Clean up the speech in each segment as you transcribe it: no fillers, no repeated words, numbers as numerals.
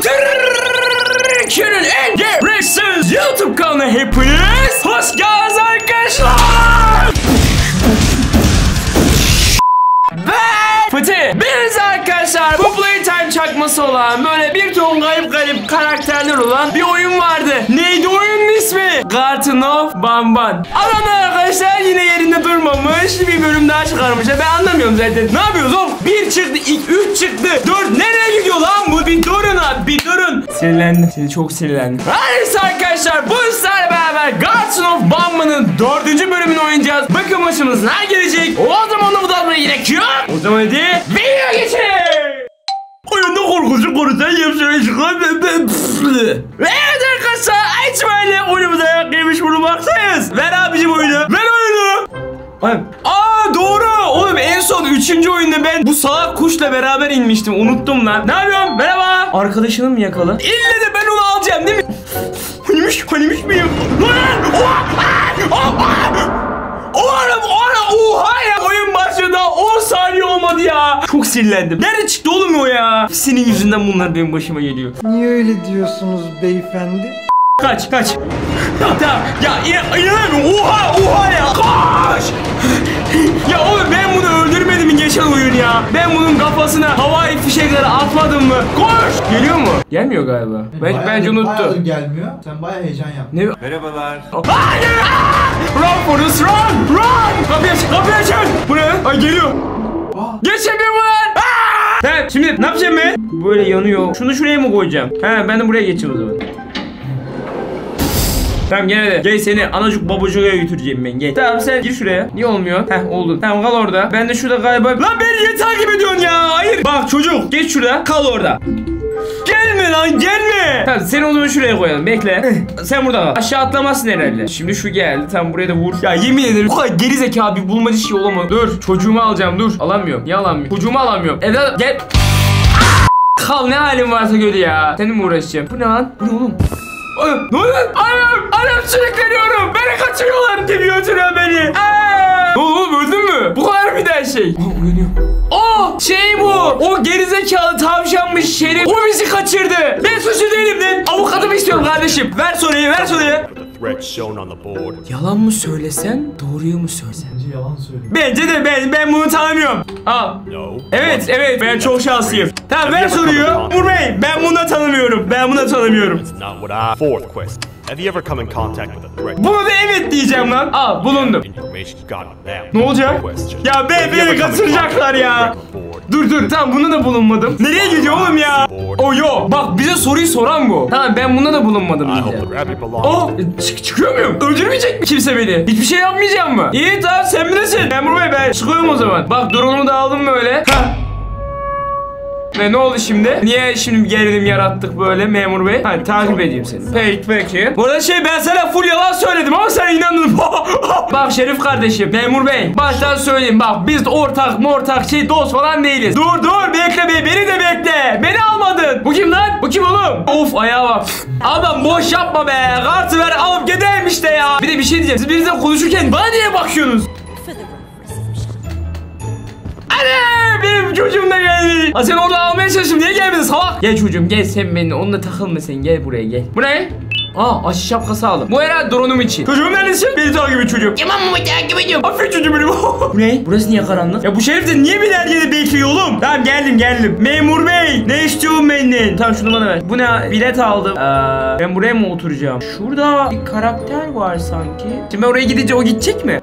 Türkiye'nin en gereksiz YouTube kanalına hepiniz hoş geldiniz arkadaşlar. Fatih, biz arkadaşlar bu Playtime çakması olan böyle bir ton garip karakterler olan bir oyun vardı. Neydi oyunun ismi? Garten of Banban. Adamlar arkadaşlar yine yerinde durmamış, bir bölüm daha çıkarmışlar. Ben anlamıyorum zaten. Ne yapıyoruz oğlum? 1 çıktı, 3 çıktı, 4 nereye gidiyor lan bu? Bir durun abi, bir durun. Sinirlendim, seni çok sinirlendim. Neyse arkadaşlar, bu sizlerle beraber Garten of Banban'ın 4. bölümünü oynayacağız. Bakın başımız ne gelecek? O zaman onu uzatmaya gerek yok. O zaman hadi video geçelim. Oyunda korkucu konuşan yapışan çıkan. Evet arkadaşlar, itibariyle oyunumuza yaklaşmış bulunmaktayız. Ver abicim oyunu. Ver oyunu. Aa doğru. Oğlum en son 3. oyunda ben bu salak kuşla beraber inmiştim. Unuttum lan. Ne yapıyorsun? Merhaba. Arkadaşının mı yakala? İlle de ben onu alacağım değil mi? Hanimiş miyim? Lan! Oha ya, oyun başında 10 saniye olmadı ya. Çok sinirlendim. Nerede çıktı oğlum o ya? Senin yüzünden bunlar benim başıma geliyor. Niye öyle diyorsunuz beyefendi? Kaç. Tamam. Ya inanamıyorum. Oha ya. Kaç. Ya oğlum ben bunu öldürmedim mi geçen oyun ya? Ben bunun kafasına havai fişekleri atmadım mı? Koş. Geliyor mu? Gelmiyor galiba. Bence unuttu. Bayağıdır gelmiyor. Sen bayağı heyecan yaptın. Ne? Merhabalar. Hayır! Run Forrest run! Kapıyı açın! Bu ne? Ay geliyor. Geçemiyorum lan! He şimdi ne yapacağım ben? Böyle yanıyor. Şunu şuraya mı koyacağım? He ben de buraya geçeyim o zaman. Tamam gel hadi. Gel seni anacık babacığa götüreceğim ben, gel. Tamam sen gir şuraya. Niye olmuyor? Heh oldu. Tamam kal orada. Ben de şurada galiba. Lan beni niye takip ediyorsun ya? Hayır. Bak çocuk geç şurada. Kal orada. Gelme lan gelme. Tamam seni o zaman şuraya koyalım, bekle. Sen burada kal. Aşağı atlamazsın herhalde. Şimdi şu geldi. Tam buraya da vur. Ya yemin ederim bu kadar gerizekalı bir bulmaca şey olamaz. Dur çocuğumu alacağım, dur. Alamıyorum. Niye alamıyorum? Çocuğumu alamıyorum. Evlat gel. Kal, ne halin varsa gör ya. Seninle mi uğraşacağım? Bu ne lan? Bu ne oğlum? Ne oluyor lan? Anam sürükleniyorum. Beni kaçırıyorlar gibi götürüyor beni. Ne oğlum, öldün mü? Bu kadar bir daha şey. Uyanıyor. Şey bu. O gerizekalı tavşanmış şerif. O bizi kaçırdı. Ben suçlu değilim lan. Avukatımı istiyorum kardeşim. Ver soruyu. Yalan mı söylesen, doğruyu mu söylesen? Bence yalan söylüyor. Bence de ben bunu tanımıyorum. Evet ben çok şanslıyım. Tamam ver soruyu. Memur Bey, ben bunu tanımıyorum. Bunu da evet diyeceğim lan. Bulundum. Ne olacak? Ya beni kaçıracaklar ya. Dur tamam, bunu da bulunmadım. Nereye gidiyor oğlum ya? Yo bak, bize soruyu soran bu. Tamam ben buna da bulunmadım diyeceğim. Çıkıyor muyum? Öldürmeyecek mi kimse beni? Hiçbir şey yapmayacağım mı? İyi tamam, sen bilirsin. Memur Bey ben çıkıyorum o zaman. Bak drone'umu da aldım böyle. Ne oldu şimdi? Niye şimdi bir gerilim yarattık böyle memur bey? Hadi takip edeyim seni. Peki. Bu arada ben sana full yalan söyledim ama sen inandın. Bak Şerif kardeşim, memur bey, baştan söyleyeyim bak, biz ortak dost falan değiliz. Dur bekle bey, beni de bekle. Beni almadın. Bu kim lan? Bu kim oğlum? Of ayağa bak. Adam boş yapma be. Kartı ver alıp gideyim işte ya. Bir de bir şey diyeceğim. Siz birinizle konuşurken bana niye bakıyorsunuz? Anne benim çocuğum da geldi. Sen orada almaya çalıştım, niye gelmedin salak? Gel çocuğum gel, sen benimle onunla takılma, sen gel buraya gel. Bu ne? Aşı şapkası aldım. Bu herhalde drone'um için. Çocuğum neredesin? Beni takip et çocuğum. Tamam mı, takip ediyorum. Aferin çocuğum benim. Bu ne? Burası niye karanlık? Ya bu Şerif de niye bir yerde bekliyor oğlum? Tamam geldim. Memur bey, ne istiyorsun benden? Tamam şunu bana ver. Bu ne? Bilet aldım. Ben buraya mı oturacağım? Şurada bir karakter var sanki. Şimdi ben oraya gidince o gidecek mi?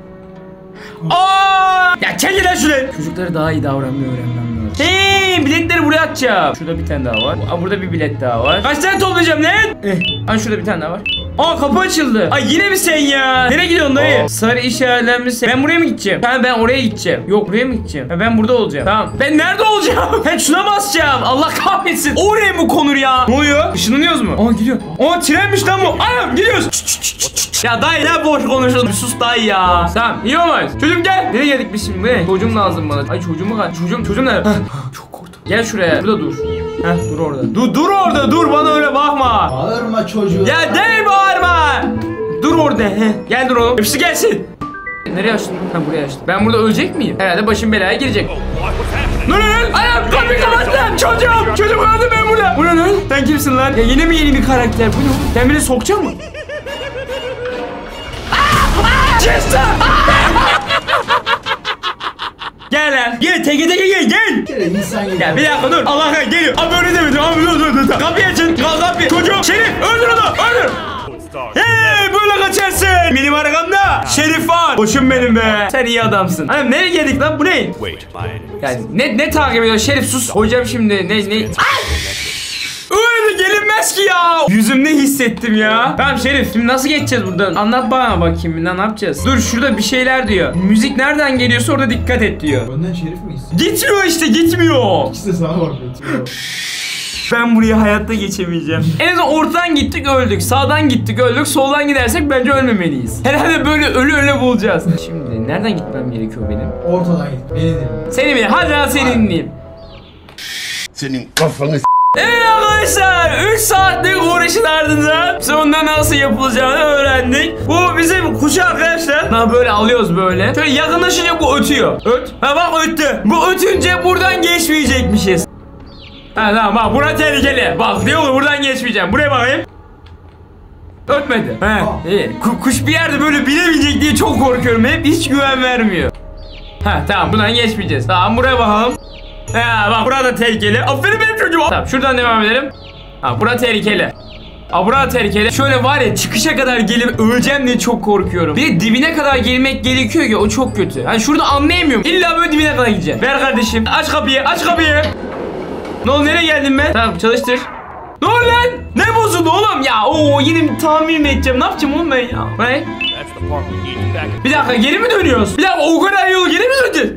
Ya çekil lan şuraya. Çocuklara daha iyi davranmayı öğrenmem lazım. Hey, biletleri buraya atacağım. Şurada bir tane daha var. Burada bir bilet daha var. Kaç tane toplayacağım lan? Şurada bir tane daha var. Kapı açıldı. Yine mi sen ya? Nereye gidiyorsun dayı? Sarı işaretlenmiş. Ben buraya mı gideceğim? Ben oraya gideceğim. Yok buraya mı gideceğim? Ben burada olacağım. Tamam. Ben nerede olacağım? Ben şuna basacağım. Allah kahretsin. Oraya mı konur ya? Ne oluyor? Işınlanıyoruz mu? Gidiyor. Trenmiş lan bu. Anam gidiyoruz. Ya dayı ne boş konuşuyorsun? Bir sus dayı ya. Tamam iyi olmaz. Çocuğum gel. Nereye geldik biz şimdi? Ne? Çocuğum lazım bana. Çocuğumu kaç. Çocuğum nerede? Çok korktum. Gel şuraya. Burada dur. Dur orada. Dur orada. Dur bana öyle bakma. Bağırma çocuğum. Ya değil bağırma. Dur orada. Gel dur oğlum. Hepsi gelsin. Nereye açtın? Buraya açtım. Ben burada ölecek miyim? Herhalde başım belaya girecek. Ne? Ayağım kapıyı kapattın. Çocuğum öldü ben burada. Bu ne? Sen kimsin lan? Ya yine mi yeni bir karakter? Bu ne oğlum? Sen beni sokacak mısın? Chester! Gel lan. Gel teke gel. Bir kere insan gibi. Ya bir dakika dur. Allah geliyor. Abi öyle demedim. Abi dur. Kapıyı açın. Kapıyı. Çocuğum Şerif öldür onu. Öldür. Hey böyle kaçarsın. Benim arkamda Şerif var. Hoşum benim be. Sen iyi adamsın. Hanım nereye geldik lan bu ne? Yani ne takip ediyor Şerif sus. Hocam şimdi ne? Öyle gelinmez ki ya. Yüzümde hissettim ya. Tamam Şerif şimdi nasıl geçeceğiz buradan? Anlat bana bakayım ne yapacağız? Dur şurada bir şeyler diyor. Müzik nereden geliyorsa orada dikkat et diyor. Önden Şerif miyiz? Gitmiyor işte gitmiyor. İkisi de sana bakıyor. Ben buraya hayatta geçemeyeceğim. En son ortadan gittik öldük. Sağdan gittik öldük. Soldan gidersek bence ölmemeliyiz. Herhalde böyle ölü bulacağız. Şimdi nereden gitmem gerekiyor benim? Ortadan git. Beni dinle. Seni mi? Hadi lan seni dinleyeyim. Senin kafanı Evet arkadaşlar 3 saatlik uğraşın ardından sonunda nasıl yapılacağını öğrendik. Bu bizim kuşu arkadaşlar. Böyle alıyoruz böyle. Şöyle yakınlaşınca bu ötüyor. Öt. Ha bak öttü. Bu ötünce buradan geçmeyecekmişiz. Ha tamam bak bura tehlikeli. Bak diyor buradan geçmeyeceğim. Buraya bakayım. Ötmedi. He iyi. Kuş bir yerde böyle bilemeyecek diye çok korkuyorum. Hep hiç güven vermiyor. Ha tamam buradan geçmeyeceğiz. Tamam buraya bakalım. Ha bak burada tehlikeli. Aferin benim çocuğum. Tamam şuradan devam edelim. Ha burada tehlikeli. Burada tehlikeli. Şöyle var ya çıkışa kadar gelip öleceğim diye çok korkuyorum. Bir de dibine kadar gelmek gerekiyor ki o çok kötü. Hani şurada anlayamıyorum. İlla böyle dibine kadar gideceğim. Ver kardeşim. Aç kapıyı. Ne oldu nereye geldim ben? Tamam çalıştır. Ne oldu lan? Ne bozuldu oğlum ya? Yine tamir mi edeceğim? Ne yapacağım oğlum ben ya? Ne? Bir dakika geri mi dönüyoruz? Bir dakika o kadar yol geri mi döneceğiz?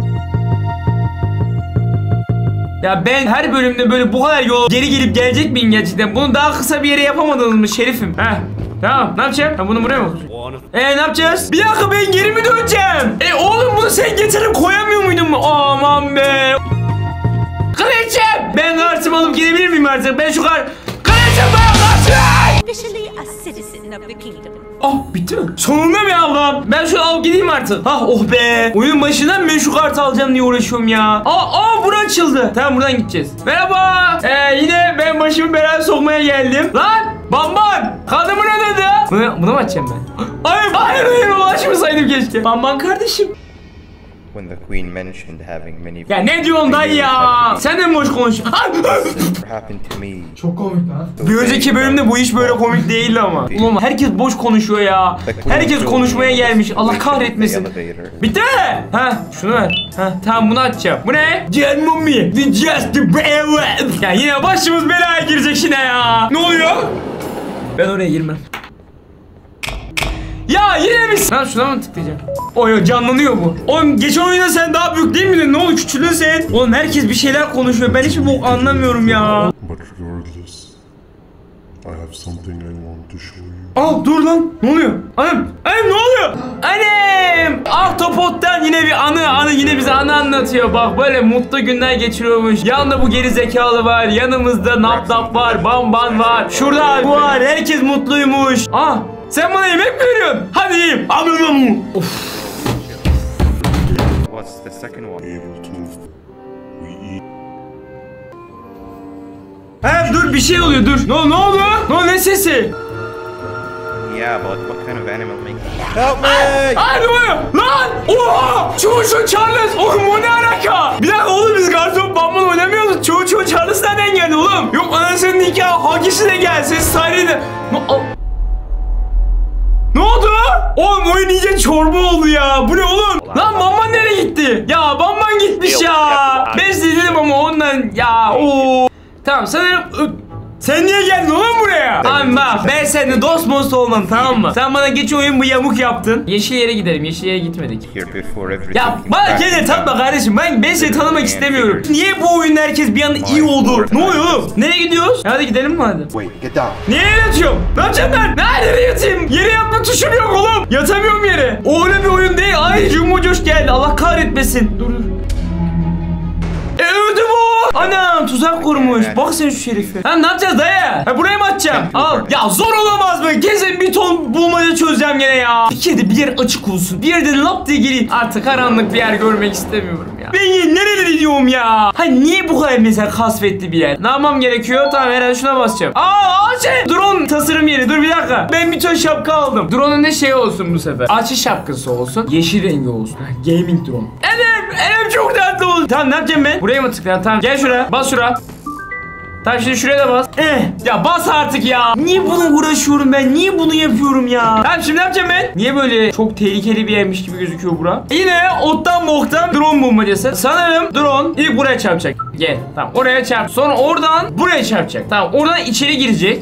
Ya ben her bölümde böyle bu kadar yol geri gelip gelecek miyim gerçekten? Bunu daha kısa bir yere yapamadınız mı Şerif'im? Tamam ne yapacağım? Bunu buraya mı? Ne yapacağız? Bir dakika ben geri mi döneceğim? Oğlum bunu sen getirip koyamıyor muydun mu? Aman be. Kraliçem! Ben kartımı alıp gidebilir miyim artık? Ben şu Kraliçem bana kartım! Officially a citizen of the kingdom. Bitti mi? Sonunda mı ablam? Ben şunu alıp gideyim artık. Oh be. Oyun başından ben şu kartı alacağım diye uğraşıyorum ya. Bura açıldı. Tamam buradan gideceğiz. Merhaba. Yine ben başımı belaya sokmaya geldim. Lan! Bamban! Kadımın adı. Bunu mu açacağım ben? Hayır ulaşmasaydım keşke. Bamban kardeşim. When the queen mentioned having many Ya ne diyorsun dayı ya? Sen de mi boş konuşuyorsun? happened to me. Çok komik lan. Bir önceki bölümde bu iş böyle komik değildi ama. Ulan herkes boş konuşuyor ya. Herkes konuşmaya gelmiş. Allah kahretmesin. Bitti mi? Şunu ver. Tamam bunu açacağım. Bu ne? Ya yine başımız belaya girecek yine ya. Ne oluyor? Ben oraya girmem. Ya yine mi? Şuna mı tıklayacağım? Canlanıyor bu. Oğlum geçen oyunda sen daha büyük değil miydin? Ne oldu küçüldün sen? Oğlum herkes bir şeyler konuşuyor. Ben hiçbir bok anlamıyorum ya. But regardless, I have something I want to show you. Dur lan. Ne oluyor? Annem ne oluyor? Annem! Ahtapot'tan yine bir anı yine bize anı anlatıyor. Bak böyle mutlu günler geçiriyormuş. Yanında bu geri zekalı var. Yanımızda Nap var. Bamban var. Şurada bu var. Herkes mutluymuş. Sen bana yemek mi veriyorsun? Hadi yiyeyim. What's the second one? Able to we eat. Dur bir şey oluyor dur. Ne oldu? Ne sesi? Yeah, but what kind of animal makes Help me! Ne oluyor? Lan! Oha! Çoğu Charles! Oğlum bu ne alaka? Bir dakika oğlum biz Garson Bamban oynamıyoruz. Çoğu Charles nereden geldi oğlum? Yok anasının nikahı hangisi de gelsin sarıydı. Ne oldu? Oğlum oyun iyice çorba oldu ya. Bu ne oğlum? Lan Bamban nereye gitti? Ya Bamban gitmiş ya. Ben size dedim ama ondan ya. Tamam sanırım... Sen niye geldin oğlum buraya? Tamam bak ben seninle dost olmam tamam mı? Sen bana geç oyun bu yamuk yaptın. Yeşil yere gidelim. Yeşil yere gitmedik. here before everything? Ya bana kendini tanıtma kardeşim. Ben seni tanımak istemiyorum. Niye bu oyunda herkes bir anda iyi oldu? Ne oluyor oğlum? Nereye gidiyoruz? Hadi gidelim mi hadi? Wait, get down. Niye yatıyorum? Ne yapacağım ben? Nerede yatayım? Yere yatma tuşum yok oğlum. Yatamıyorum yere. O öyle bir oyun değil. Ay Jumbocoş geldi. Allah kahretmesin. Dur. Öldü bu. Anam tuzak kurmuş. Bak sen şu Şerif'e. Ne yapacağız dayı? Buraya mı atacağım? Al. Ya zor olamaz mı? Gezin bir ton bulmaca çözeceğim gene ya. Bir kere de bir yer açık olsun. Bir yerde lap diye gireyim. Artık karanlık bir yer görmek istemiyorum ya. Ben nereli diyorum ya. Hani niye bu kadar mesela kasvetli bir yer? Ne yapmam gerekiyor? Tamam herhalde şuna basacağım. Drone tasarım yeri. Dur bir dakika. Ben bir tane şapka aldım. Drone'un ne şey olsun bu sefer? Açı şapkası olsun. Yeşil rengi olsun. Gaming drone. Elim çok tatlı oldu. Tamam ne yapacağım ben? Buraya mı tıklayalım? Tamam gel şuraya. Bas şuraya. Tamam şimdi şuraya da bas. Ya bas artık ya. Niye bunu uğraşıyorum ben? Niye bunu yapıyorum ya? Tamam şimdi ne yapacağım ben? Niye böyle çok tehlikeli bir yermiş gibi gözüküyor bura? Yine ottan boktan drone bulmacası. Sanırım drone ilk buraya çarpacak. Gel. Tamam oraya çarp. Sonra oradan buraya çarpacak. Tamam oradan içeri girecek.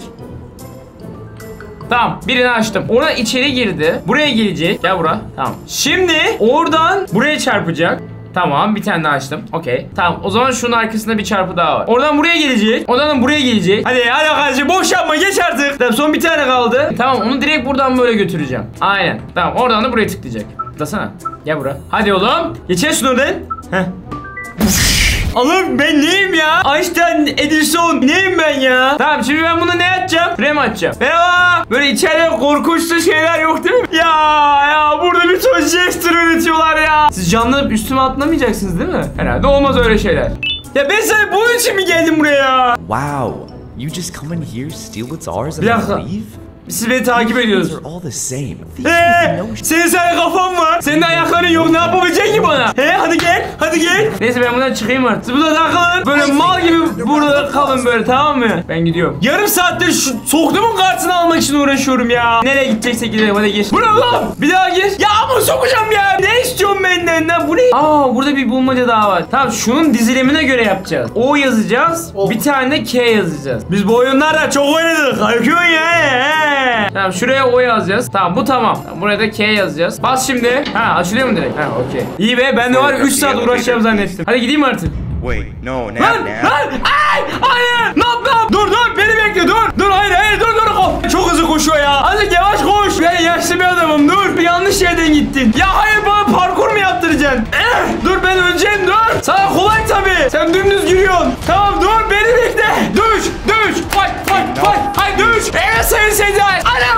Tamam birini açtım. Oradan içeri girdi. Buraya gelecek. Gel bura. Tamam. Şimdi oradan buraya çarpacak. Tamam bir tane daha açtım. Okey. Tamam o zaman şunun arkasında bir çarpı daha var. Oradan buraya gelecek. Oradan buraya gelecek. Hadi kardeşim boş yapma geç artık. Tamam son bir tane kaldı. Tamam onu direkt buradan böyle götüreceğim. Aynen. Tamam oradan da buraya tıklayacak. Tıklasana. Gel buraya. Hadi oğlum. Geçer şunu oradan. Heh. Oğlum ben neyim ya? Einstein, Edison neyim ben ya? Tamam şimdi ben bunu ne açacağım? Frame açacağım. Merhaba. Böyle içeride korkunçlu şeyler yok değil mi? Ya burada bir ton jester üretiyorlar ya. Siz canlanıp üstüme atlamayacaksınız değil mi? Herhalde olmaz öyle şeyler. Ya ben sana bunun için mi geldim buraya? Wow. You just come in here, steal what's ours, and Bir then dakika. leave? Siz beni takip ediyorsunuz. These are all the same. These Senin kafan var. Senin ayakların yok. Ne yapabileceksin ki bana? Hadi gel. Hadi gel. Neyse ben buradan çıkayım artık. Siz burada takılın. Böyle mal gibi burada kalın böyle tamam mı? Ben gidiyorum. Yarım saattir şu soktumun kartını almak için uğraşıyorum ya. Nereye gideceksek gidelim hadi geç. Bu ne lan? Bir daha gir. Ya ama sokacağım ya. Ne istiyorsun benden? Bu ne? Burada bir bulmaca daha var. Tamam şunun dizilimine göre yapacağız. O yazacağız. Bir tane de K yazacağız. Biz bu oyunlarda çok oynadık. Kalkıyorsun ya. Tamam şuraya O yazacağız. Tamam bu tamam. Buraya da K yazacağız. Bas şimdi. Açılıyor mu direkt? Okey. İyi be ben de var 3 saat uğraşacağım zannettim. Hadi gideyim artık. Wait, no, Lan! nap. Hayır! Nap! Dur beni bekle dur hayır dur çok hızlı koşuyor ya. Azıcık yavaş koş. Ben yaşlı bir adamım dur. Bir yanlış yerden gittin. Ya hayır bana parkur mu yaptıracaksın? Dur ben öleceğim dur. Sana kolay tabii. Sen dümdüz giriyorsun. Tamam dur beni bekle. Düş. Fight. Hayır düş. Evet sayın seyirciler. Anam.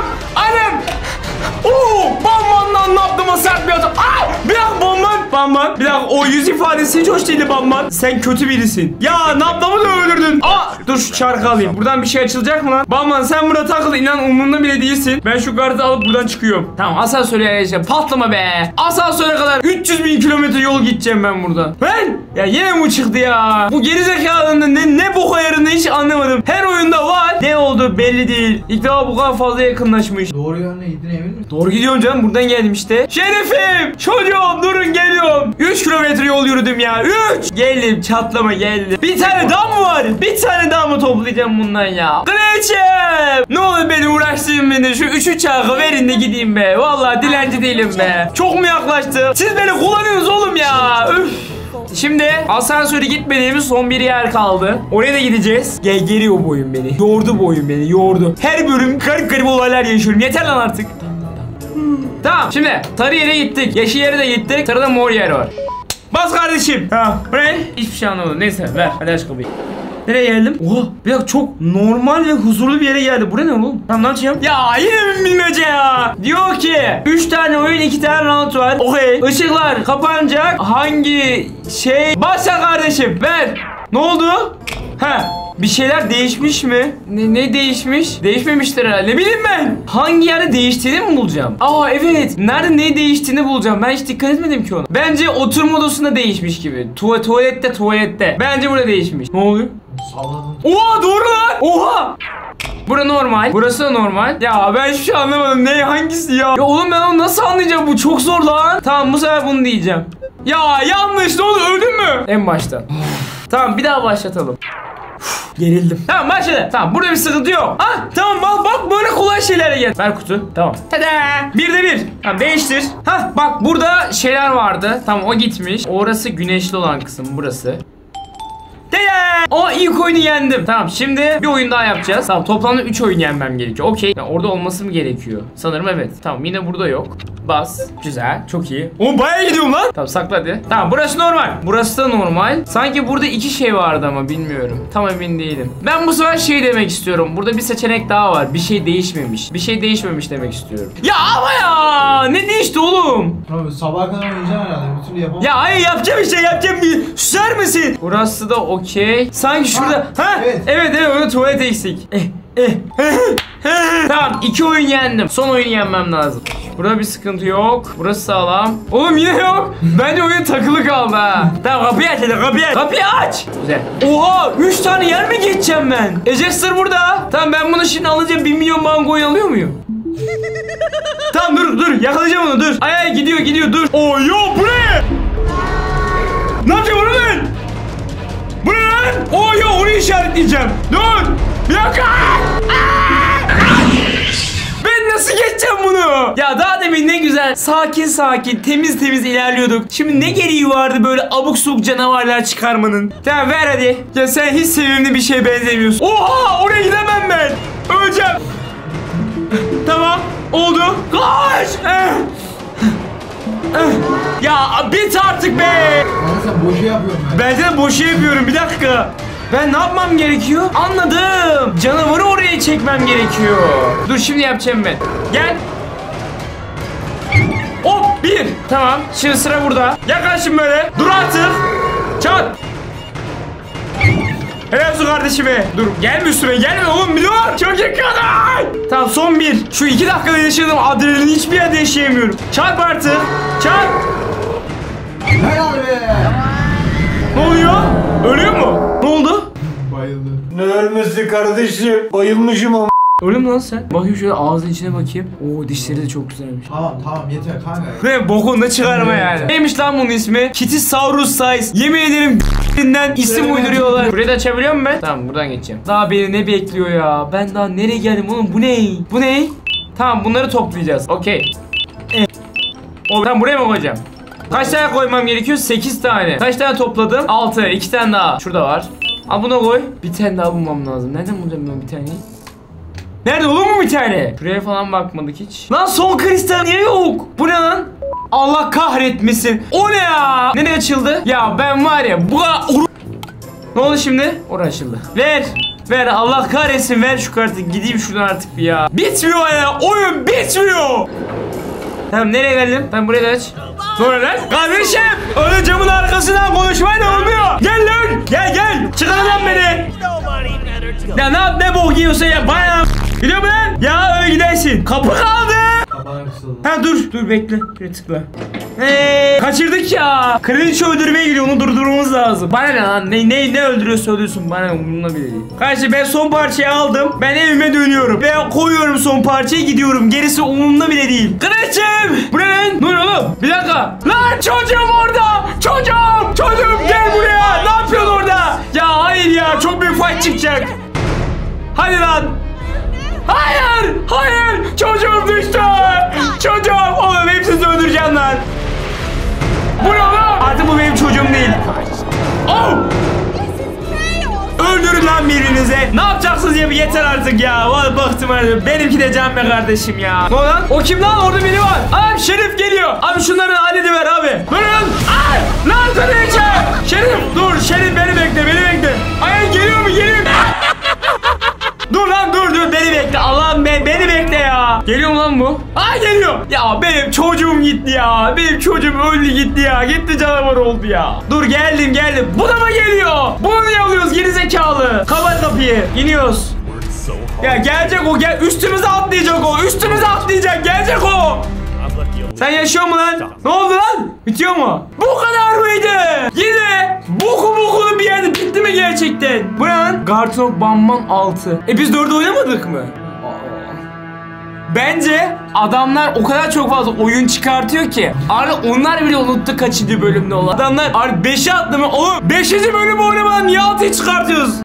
Bamban'dan naptıma sert bir adam. Bir dakika Bamban. Bir dakika o yüz ifadesi hiç hoş değildi Bamban. Sen kötü birisin. Ya naptamı da öldürdün. Dur şu çarkı alayım. Buradan bir şey açılacak mı lan? Bamban sen burada takıl inan umurumda bile değilsin. Ben şu kartı alıp buradan çıkıyorum. Tamam asansöre yerleşeceğim. Patlama be. Asansöre kadar 300.000 kilometre yol gideceğim ben buradan. Ya yine bu çıktı ya. Bu gerizekalının ne boka yarını hiç anlamadım. Her oyunda var. Ne oldu belli değil. İlk defa bu kadar fazla yakınlaşmış. Doğru yönde gittin emin misin? Doğru gidiyorum canım buradan geldim işte. Şerefim çocuğum durun geliyorum. 3 kilometre yol yürüdüm ya 3. Geldim çatlama geldim. Bir tane daha mı var? Bir tane daha mı toplayacağım bundan ya? Kraliçem. Ne olur beni uğraştırın beni. Şu 3 çarkı verin de gideyim be. Vallahi dilenci değilim be. Çok mu yaklaştı? Siz beni kullanıyorsunuz oğlum ya. Üf. Şimdi asansöre gitmediğimiz son bir yer kaldı. Oraya da gideceğiz. Geliyor bu oyun beni. Yordu bu oyun beni. Yordu. Her bölüm garip olaylar yaşıyorum. Yeter lan artık. Tamam şimdi sarı yere gittik. Yeşil yere de gittik. Sarıda mor yer var. Bas kardeşim. Bu ne? Hiçbir şey anlamadım. Neyse ver. Hadi aç kapıyı. Nereye geldim? Oha bir dakika çok normal ve huzurlu bir yere geldi. Buraya ne oğlum? Tamam ne yapacağım? Ya yine mi bilmece ya? Diyor ki 3 tane oyun 2 tane round var. Okey. Işıklar kapanacak. Hangi şey? Başla kardeşim ver. Ne oldu? Bir şeyler değişmiş mi? Ne değişmiş? Değişmemiştir herhalde. Ne bileyim ben. Hangi yerde değiştiğini mi bulacağım? Evet. Nerede ne değiştiğini bulacağım. Ben hiç dikkat etmedim ki ona. Bence oturma odasında değişmiş gibi. Tuvalette. Bence burada değişmiş. Ne oluyor? Salladın. Oha doğru lan. Oha. Bura normal. Burası da normal. Ya ben hiçbir şey anlamadım. Ne hangisi ya? Ya oğlum ben onu nasıl anlayacağım? Bu çok zor lan. Tamam bu sefer bunu diyeceğim. Ya yanlış. Ne oldu? Öldün mü? En baştan. Tamam bir daha başlatalım. Gerildim. Tamam başladı. Tamam burada bir sıkıntı yok. Tamam bak böyle kolay şeylere gel. Ver kutu. Tamam. Tada. 1'de 1. Tamam değiştir. Bak burada şeyler vardı. Tamam o gitmiş. Orası güneşli olan kısım burası. O ilk oyunu yendim. Tamam şimdi bir oyun daha yapacağız. Tamam toplamda 3 oyun yenmem gerekiyor. Okey. Yani orada olması mı gerekiyor? Sanırım evet. Tamam yine burada yok. Bas. Güzel. Çok iyi. Oğlum bayağı gidiyorum lan. Tamam sakla hadi. Tamam burası normal. Burası da normal. Sanki burada 2 şey vardı ama bilmiyorum. Tam emin değilim. Ben bu sefer şey demek istiyorum. Burada bir seçenek daha var. Bir şey değişmemiş. Bir şey değişmemiş demek istiyorum. Ya ama ya. Ne değişti oğlum? Abi sabaha kadar oynayacaksın herhalde. Bir türlü yapamam. Ya hayır yapacağım işte yapacağım bir susar mısın? Burası da okey. Sanki şurada ha evet orada tuvalet eksik. Tamam 2 oyun yendim. Son oyunu yenmem lazım. Burada bir sıkıntı yok. Burası sağlam. Oğlum yine yok. Bence oyun takılı kaldı ha. Tamam kapıyı aç hadi kapıyı aç. Kapıyı aç. Güzel. Oha 3 tane yer mi geçeceğim ben? Jester burada. Tamam ben bunu şimdi alınca 1 milyon bankoyu alıyor muyum? Tamam dur yakalayacağım onu dur. Ay gidiyor dur. Oo yo bu ne? Ne yapacağım onu ben? Bu ne lan? Oo yo onu işaretleyeceğim. Dur. Bir dakika. Ben nasıl geçeceğim bunu? Ya daha demin ne güzel sakin temiz ilerliyorduk. Şimdi ne gereği vardı böyle abuk subuk canavarlar çıkarmanın? Tamam ver hadi. Ya sen hiç sevimli bir şeye benzemiyorsun. Oha oraya gidemem ben. Öleceğim. Tamam oldu. Koş. Ya bit artık be. Ama sen boşa yapıyorsun ben. Bence de boşa yapıyorum bir dakika. Ben ne yapmam gerekiyor? Anladım. Canavarı oraya çekmem gerekiyor. Dur şimdi yapacağım ben. Gel. Hop 1. Tamam. Şimdi sıra burada. Yaklaşın böyle. Dur artık. Çat. Helal olsun kardeşime. Dur gelme üstüme gelme oğlum bir dur. Çok yakın. Tamam son 1. Şu 2 dakikada yaşadığım adrenalin hiçbir yerde yaşayamıyorum. Çarp artık. Çarp. Helal be. Ne oluyor? Ölüyor mu? Ne oldu? Bayıldı. Ne ölmesi kardeşim? Bayılmışım ama. Öyle mi lan sen? Bakayım şöyle ağzının içine bakayım. Oo dişleri de çok güzelmiş. Tamam yeter kanka. Ve bokunu da çıkarma yani. Neymiş lan bunun ismi? Kitisaurus size. Yemin ederim isim uyduruyorlar. Burayı da açabiliyor muyum ben? Tamam buradan geçeceğim. Daha beni ne bekliyor ya? Ben daha nereye geldim oğlum? Bu ne? Bu ne? Tamam bunları toplayacağız. Okey. Tamam buraya mı koyacağım? Kaç tane koymam gerekiyor? 8 tane. Kaç tane topladım? 6. 2 tane daha. Şurada var. Al bunu koy. Bir tane daha bulmam lazım. Nereden bulacağım ben bir tane? Nerede olur mu bir tane? Şuraya falan bakmadık hiç. Lan son kristal niye yok? Bu ne lan? Allah kahretmesin. O ne ya? Nereye açıldı? Ya ben var ya bu ne oldu şimdi? Orası açıldı. Ver Allah kahretsin ver şu kartı gideyim şuradan artık bir ya. Bitmiyor ya oyun bitmiyor. Tamam nereye geldim? Ben buraya da aç. Sonra lan kardeşim öyle camın arkasından konuşmayla olmuyor. Gel lan gel çıkar lan beni. Ya ne yap ne bok yiyorsa ya bana gidiyor mu lan? Ya öyle gidersin. Kapı kaldı. Ha dur bekle. Şuraya tıkla. Kaçırdık ya. Kraliçe öldürmeye gidiyor onu durdurmamız lazım. Bana ne lan ne öldürüyorsa öldürsün bana umurumda bile değil. Kardeşim ben son parçayı aldım. Ben evime dönüyorum. Ben koyuyorum son parçayı gidiyorum. Gerisi umurumda bile değil. Kraliçem. Bu ne lan? Dur oğlum. Bir dakika. Lan çocuğum orada. Çocuğum gel buraya. Ne yapıyorsun orada? Ya hayır ya çok büyük fight çıkacak. Hadi lan. Hayır. Çocuğum düştü. Çocuğum. Oğlum hepsini öldüreceğim lan. Bu ne lan? Artık bu benim çocuğum değil. Oh. Öldürün lan birinize. Ne yapacaksınız ya yeter artık ya. Vallahi bıktım artık. Benimki de can be kardeşim ya. Ne lan? O kim lan? Orada biri var. Abi Şerif geliyor. Abi şunları hallediver abi. Durun. Ay! Lan Kraliçe. Şerif dur. Şerif beni bekle. Ay geliyor mu? Dur lan dur beni bekle. Allah'ım beni bekle ya. Geliyor mu lan bu? Aa geliyor. Ya benim çocuğum gitti ya. Benim çocuğum öldü gitti ya. Gitti canavar oldu ya. Dur geldim. Bu da mı geliyor? Bunu niye alıyoruz gerizekalı? Kapat kapıyı. İniyoruz. Ya gelecek o gel. Üstümüze atlayacak. Gelecek o. Sen yaşıyor mu lan? Ne oldu lan? Bitiyor mu? Bu kadar mıydı? Yine bokunu bir yerde bitti mi gerçekten? Bu ne lan? Garten of Banban 6. Biz 4'ü oynamadık mı? Bence adamlar o kadar çok fazla oyun çıkartıyor ki artık onlar bile unuttu kaçıncı bölümde olan. Adamlar artık 5'e atlamış. Oğlum 5. bölümü oynamadan niye 6'yı çıkartıyoruz?